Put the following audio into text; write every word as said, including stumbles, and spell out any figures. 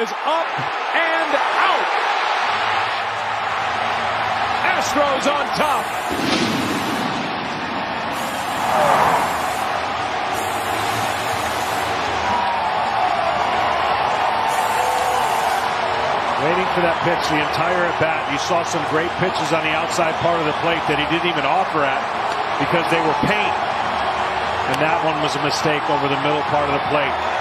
is up and out. Astros on top. Waiting for that pitch the entire at bat. You saw some great pitches on the outside part of the plate that he didn't even offer at because they were paint. And that one was a mistake over the middle part of the plate.